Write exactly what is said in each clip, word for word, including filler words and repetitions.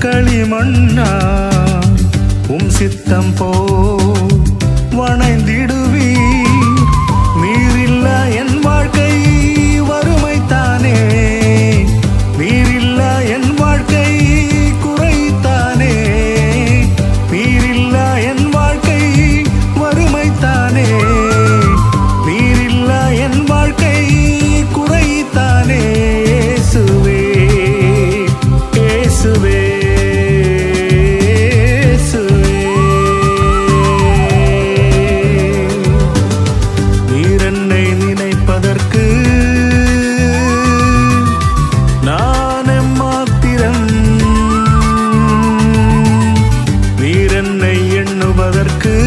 களிமண்ணா உம் சித்தம் போ வணைந்திடுவீர். நீரில்லா என் வாழ்க்கை வறுமைத்தானே, நீரில்லா என் வாழ்க்கை குறைத்தானே, நீரில்லா என் வாழ்க்கை வறுமைத்தானே, நீரில்லா என் வாழ்க்கை குறைத்தானே. இயேசுவே இயேசுவே நீர் என்னை நினைப்பதற்கு நான் எம்மாத்திரம், நீர் என்னை எண்ணுவதற்கு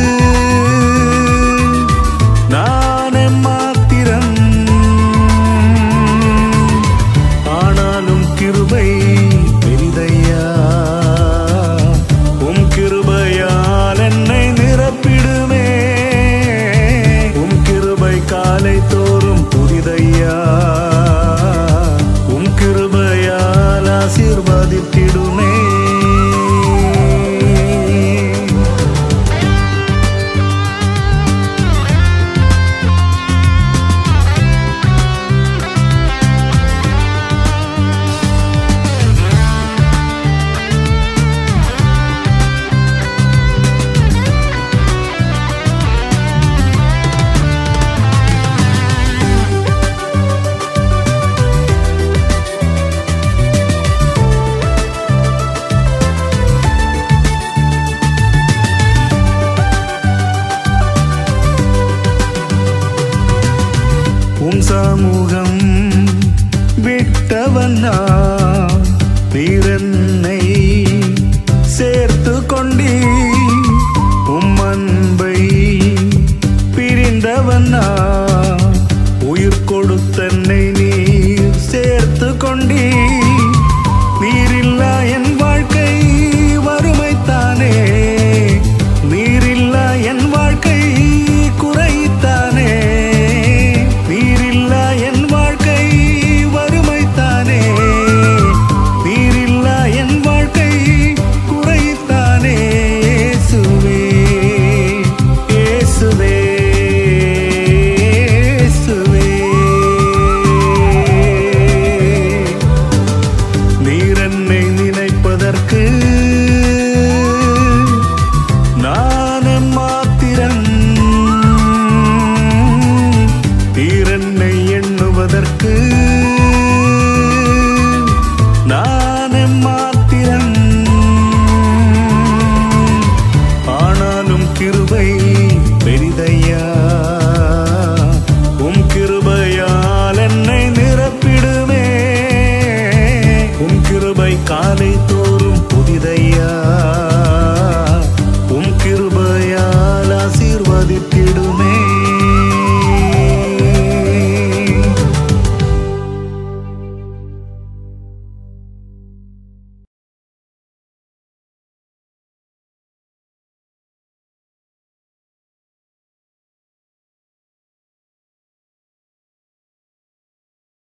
நான் எம்மாத்திரம். ஆனாலும் கிருபை பெரிதையா, உம் கிருபையால் என்னை நிரப்பிடுமே. உம் கிருபை காலை தோறும் புதிதையா, உம் கிருபையால் ஆசீர்வதித்திடுமே. உம் சமூகம் விட்டவன் நான், நீர் என்னை சேர்த்து கொண்டீர். உம் அன்பை பிரிந்தவன் நான், உயிர் கொடுத்தன்னை நீர் சேர்த்து கொண்டீர். நீரில்லா என் வாழ்க்கை வறுமைத்தானே, நீரில்லா என் வாழ்க்கை குறைத்தானே, நீரில்லா என் வாழ்க்கை வறுமைத்தானே, நீரில்லா என் வாழ்க்கை குறைத்தானே. இயேசுவே இயேசுவே இயேசுவே நீர் என்னை நினைப்பதற்கு நான் எம்மாத்திரம், நீர் என்னை எண்ணுவதற்கு நான் எம்மாத்திரம். ஆனாலும் கிருபை பெரிதையா, உம் கிருபையால் என்னை நிரப்பிடுமே. உம் கிருபை காலை தோறும் புதிதையா, உம் கிருபையால் ஆசீர்வதித்திடுமே.